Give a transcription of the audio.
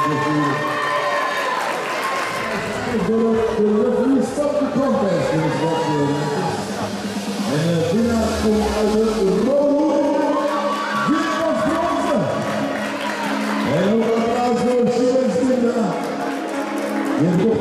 referee stopped the contest in his boxing matches. En de winnaar komt uit het rode wit van bronzen. En ook applaus voor Sjoerd Stinda.